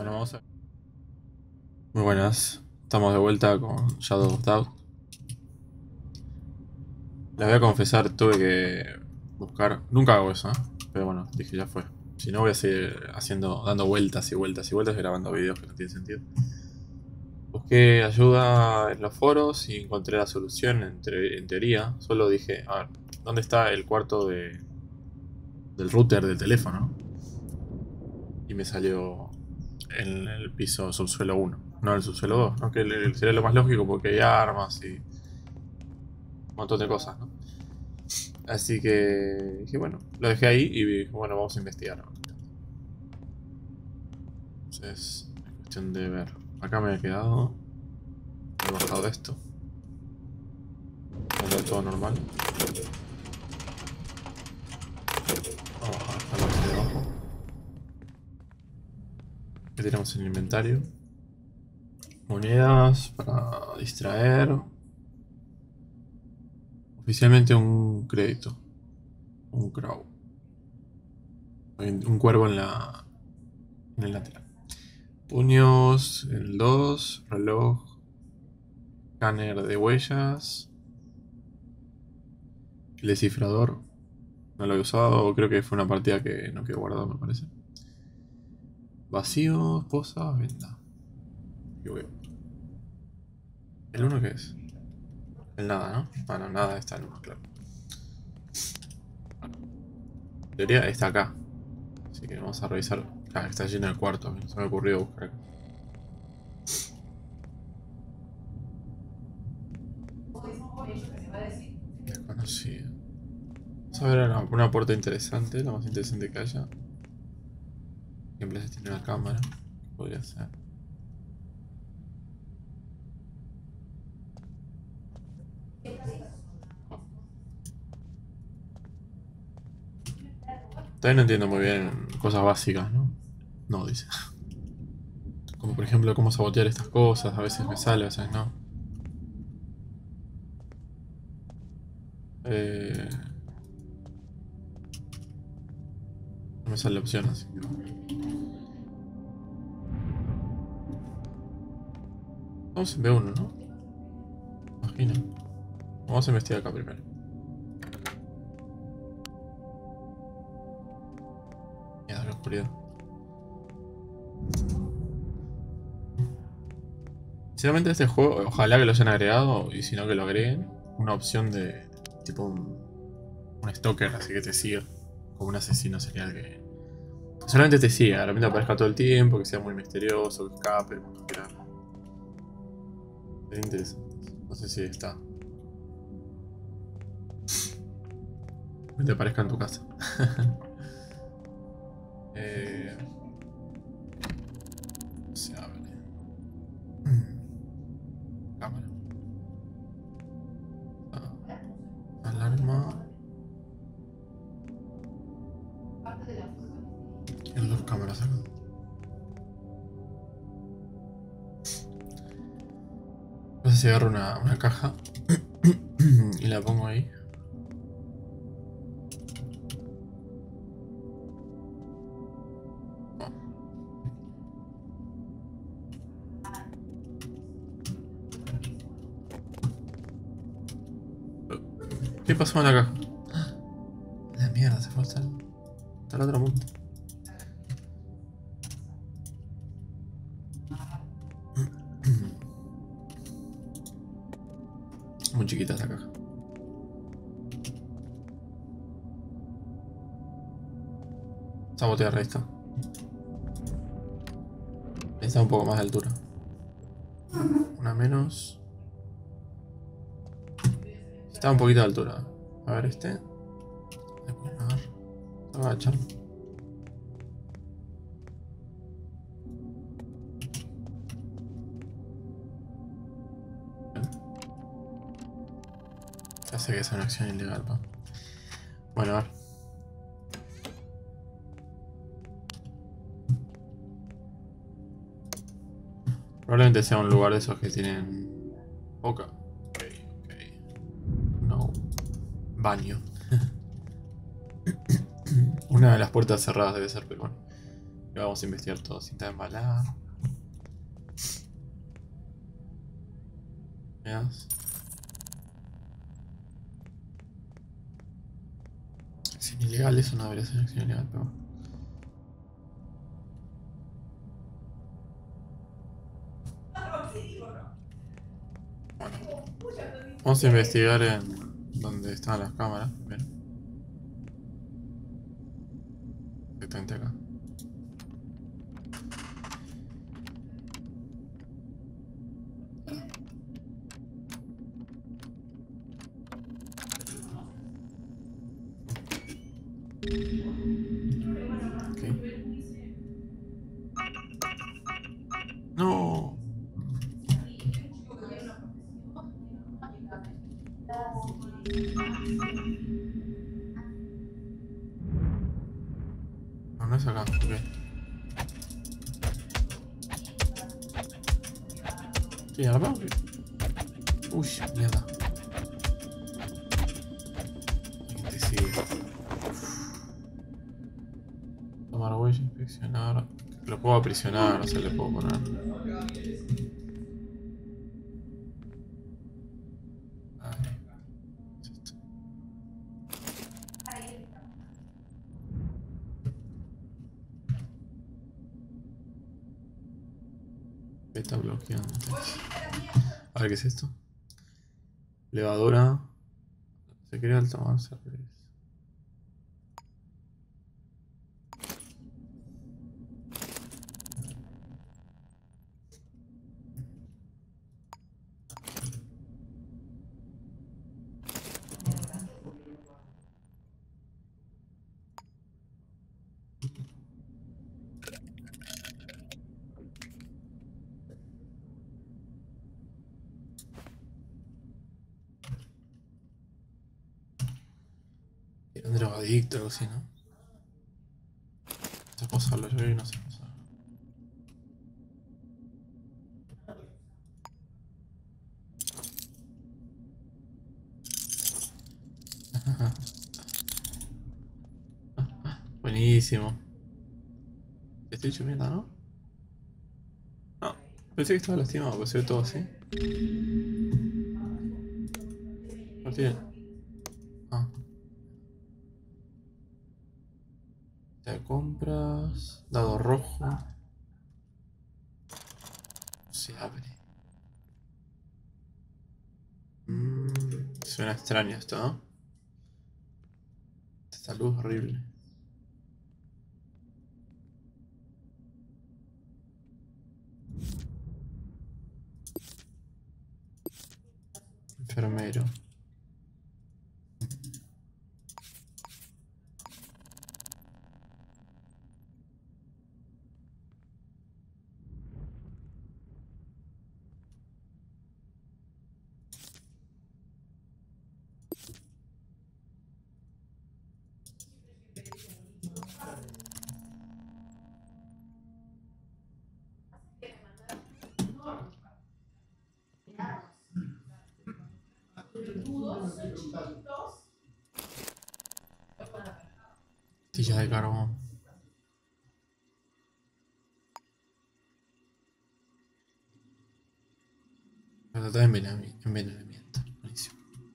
Bueno, vamos a... Muy buenas. Estamos de vuelta con Shadow of Doubt. Les voy a confesar, tuve que buscar... Nunca hago eso, ¿eh? Pero bueno, dije ya fue. Si no voy a seguir haciendo, dando vueltas y vueltas y vueltas grabando videos que no tienen sentido. Busqué ayuda en los foros y encontré la solución en teoría. Solo dije, a ver, ¿dónde está el cuarto del router del teléfono? Y me salió en el piso subsuelo 1, no en el subsuelo 2, ¿no? Que sería lo más lógico porque hay armas y un montón de cosas, ¿no? Así que dije, bueno, lo dejé ahí y dije, bueno, vamos a investigar. Entonces, es cuestión de ver. Acá me he quedado. He bajado esto. Todo normal. Vamos a bajar la parte de abajo. ¿Qué tenemos en el inventario? Monedas para distraer. Oficialmente un crédito. Un crow. Un cuervo en el lateral. Puños, el 2, reloj, escáner de huellas, el descifrador. No lo he usado, creo que fue una partida que no quedó guardado, me parece. Vacío, esposa, venda. ¿Qué veo? ¿El 1 qué es? El nada, ¿no? Ah, no, nada está el 1, claro. En teoría está acá. Así que vamos a revisar. Ah, está lleno el cuarto, se me ocurrió buscar acá. Desconocido. Vamos a ver una puerta interesante, la más interesante que haya. Siempre se tiene una cámara. ¿Qué podría ser? Todavía no entiendo muy bien cosas básicas, ¿no? No, dice. Como por ejemplo cómo sabotear estas cosas, a veces me sale, a veces no. No me sale la opción así. Vamos en B1, ¿no? Imagino. Vamos a investigar acá primero. Mierda, la oscuridad. Sinceramente este juego, ojalá que lo hayan agregado, y si no que lo agreguen, una opción de tipo un stalker, así que te siga, como un asesino serial que solamente te siga, de repente aparezca todo el tiempo, que sea muy misterioso, que escape, cuando quiera. Sería interesante. No sé si está. Que te aparezca en tu casa. Se abre. Cámara. Alarma. Quiero dos cámaras acá. No sé si agarro una caja y la pongo ahí. ¿Qué pasó en la caja? La mierda, se fue hasta el otro mundo. Muy chiquita esa caja. Sabotear, ahí está. Está un poco más de altura. Una menos. Está un poquito de altura. A ver este. A ver. Se va a echar. Ya sé que es una acción ilegal, ¿no? Bueno, a ver. Probablemente sea un lugar de esos que tienen poca. Ok, ok. No. Baño. Una de las puertas cerradas debe ser, pero bueno. Y vamos a investigar todo. Cinta de embalar. Veas. Acción ilegal, eso no debería ser acción ilegal, pero bueno. Bueno, vamos a investigar en donde están las cámaras. Bien. Exactamente acá. Ok. No. No, no es acá. Ok. ¿Qué arma? Uy, mierda. Alguien te sigue. Tomar huella, inspeccionar. Lo puedo aprisionar, no se le puedo poner. Ay, ¿qué es esto? Beta bloqueantes. A ver, ¿qué es esto? Levadura. Se crea al tomar cerveza. Era un drogadicto o algo así, ¿no? No sé posarlo, yo creo que no sé posarlo. Buenísimo. Estoy hecho mierda, ¿no? No, pensé que estaba lastimado, porque se ve todo así. No tiene. Ah, de compras. Dado rojo. Se abre. Suena extraño esto, ¿no? Esta luz horrible. Enfermero. Tilla de carbón. Trata de envenenamiento. Buenísimo.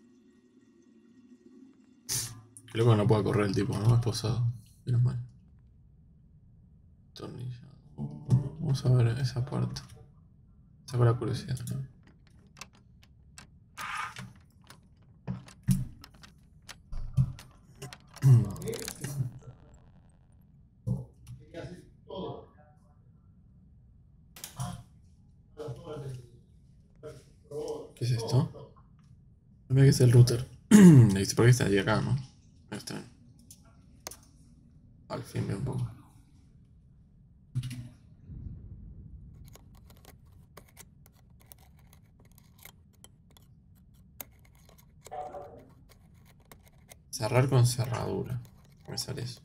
Qué loco que no pueda correr el tipo, ¿no? Esposado. Menos mal. Tornillo. Vamos a ver esa puerta. Saco la curiosidad, ¿no? ¿Qué es esto? No me que es el router. Dice, ¿por qué está ahí acá, no? No está bien. Al fin, ve un poco. Cerrar con cerradura. ¿Cómo me sale eso?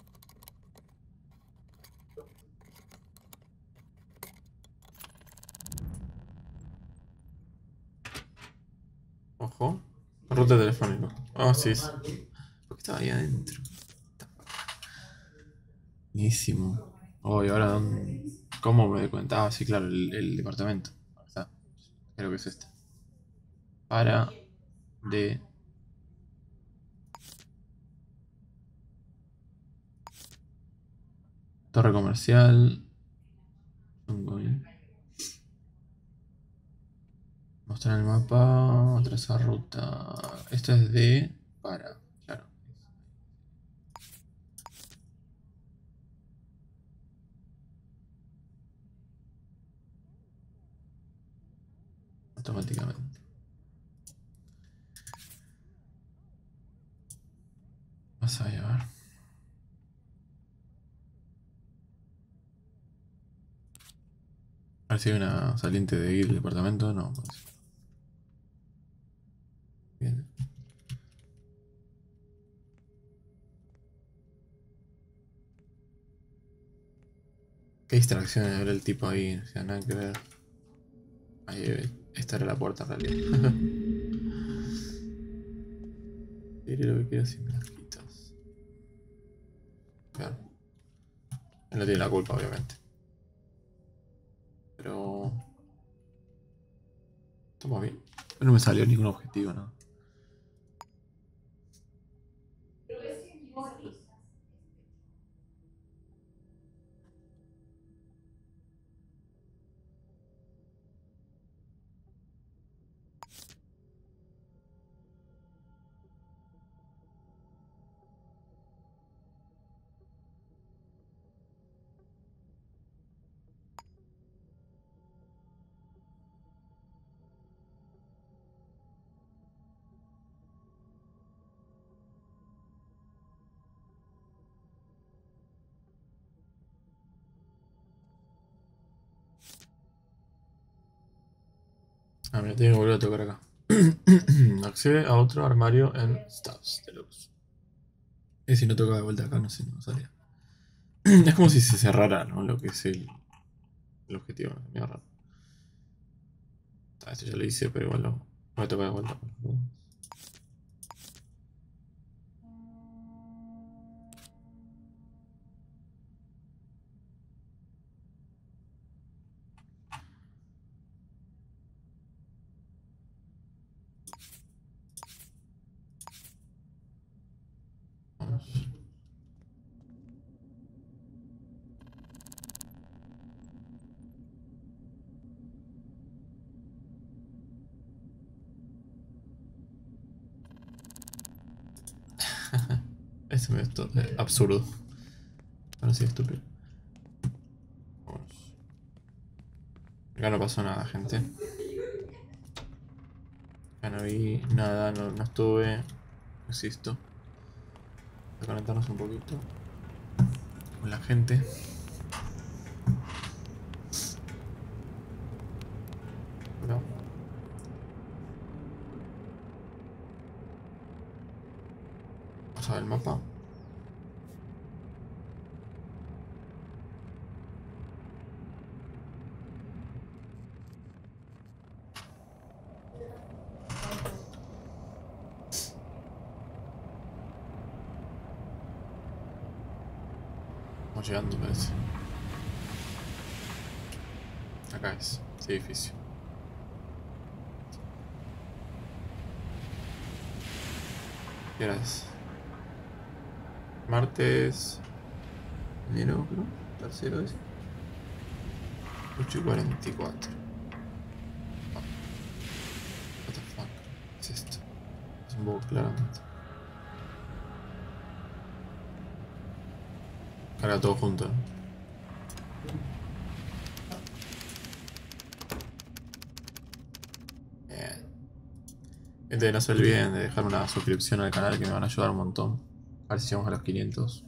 Ojo. Router telefónico. Ah, sí. ¿Por qué estaba ahí adentro? Buenísimo. Oh, y ahora dónde. ¿Cómo me doy cuenta? Ah, sí, claro, el departamento. Ahí está. Creo que es este. Para de. Torre comercial. Mostrar el mapa. Trazar ruta. Esto es de. Para. Claro. Automáticamente. Vas a llevar. A ver si hay una saliente de ir del departamento. No, pues. Bien. Qué distracciones de ver el tipo ahí. O sea, nada que ver. Ahí esta era la puerta en realidad. Diré lo que quieras y me las quitas. Claro. Él no tiene la culpa, obviamente. Pero. Estamos bien. No me salió ningún objetivo, ¿no? Ah, mira, tengo que volver a tocar acá. Accede a otro armario en Stuffs Deluxe. Y si no toca de vuelta acá, no sé, no salía. Es como si se cerrara, ¿no? Lo que es el objetivo, ¿no? Medio raro. Ah, esto ya lo hice, pero igual lo voy a tocar de vuelta. Vamos. Este me esto es absurdo. Ahora sí, estúpido. Vamos. Acá no pasó nada, gente. Acá no vi nada, no estuve. No existo. Voy a conectarnos un poquito con la gente. No. Vamos a ver el mapa. Estamos llegando, parece. Acá es, ese edificio. ¿Qué hora es? Martes. Enero, creo. Tercero es. 8:44. What the fuck? ¿Qué es esto? Es un bug, claramente. Carga todo junto, ¿no? Bien. Gente, no se olviden de dejar una suscripción al canal que me van a ayudar un montón. A ver si llegamos a los 500.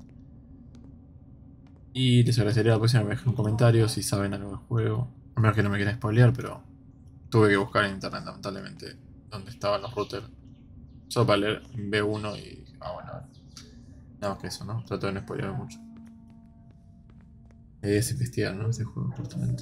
Y les agradecería la próxima que me dejen un comentario si saben algo del juego. A menos que no me quieran spoilear, pero tuve que buscar en internet lamentablemente dónde estaban los routers. Solo para leer B1 y dije, ah, bueno, nada más que eso, ¿no? Trato de no spoilear mucho. La idea es investigar, ¿no? Este juego, justamente.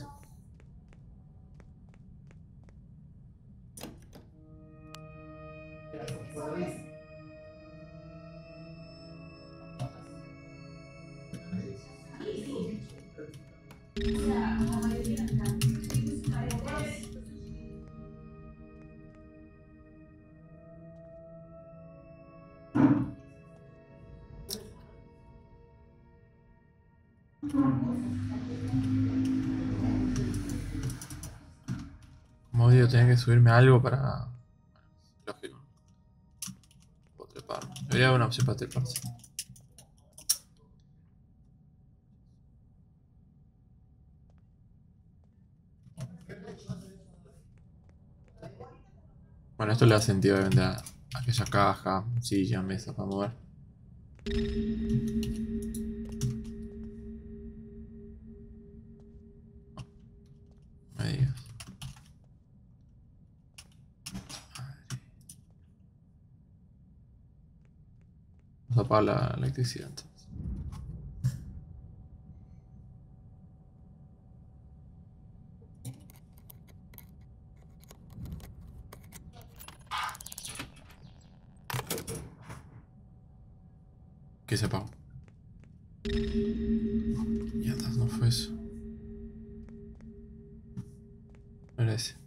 Como digo, tenía que subirme a algo para... Lógico. Puedo trepar. Debería haber una opción para treparse. Bueno, esto le da sentido obviamente a aquella caja, silla, mesa para mover. No me digas. Vamos a apagar la electricidad entonces. ¿Qué se apagó? Mierda, no fue eso. No era ese.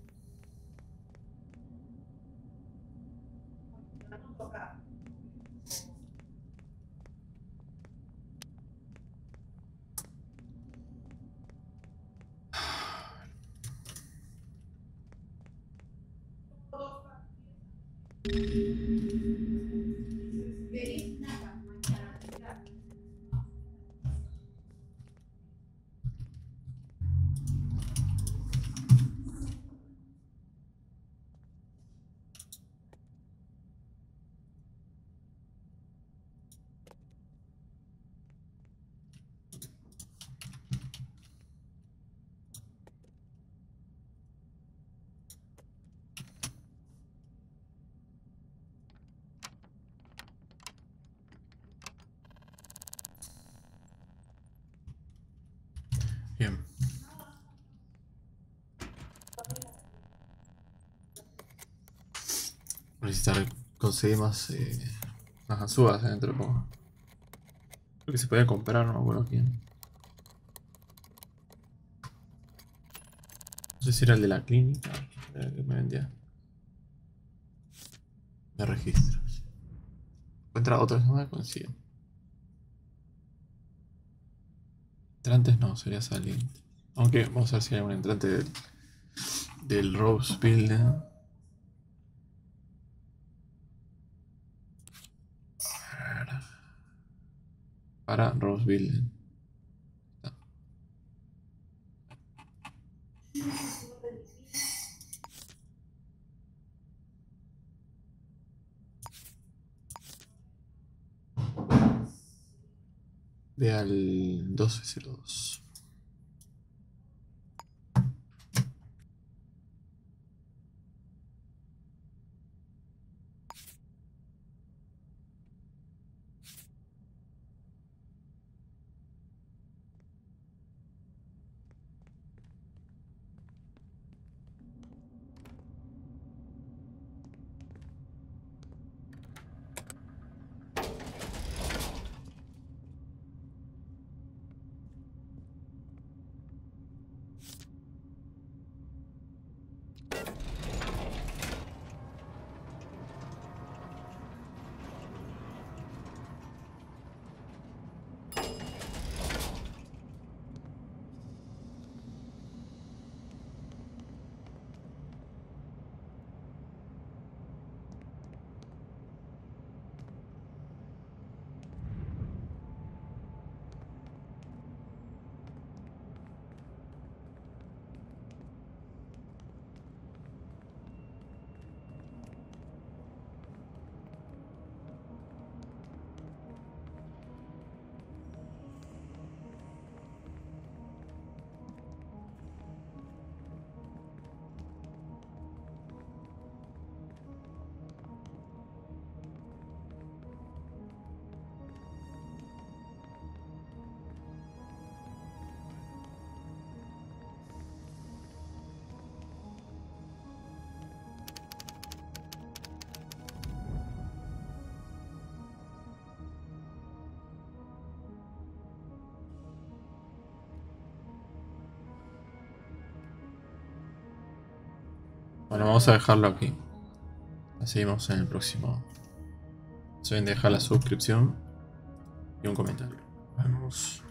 Bien. Necesitar conseguir más ganzúas dentro de poco. Creo que se podía comprar, no me acuerdo quién. No sé si era el de la clínica, era el que me vendía. Me registro. Encuentra otra más consigo. Entrantes no, sería saliente. Aunque vamos a ver si hay un entrante del Rose Building. Para Rose Building. Ve al 1202. Bueno, vamos a dejarlo aquí. La seguimos en el próximo se olviden de dejar la suscripción y un comentario. Vamos.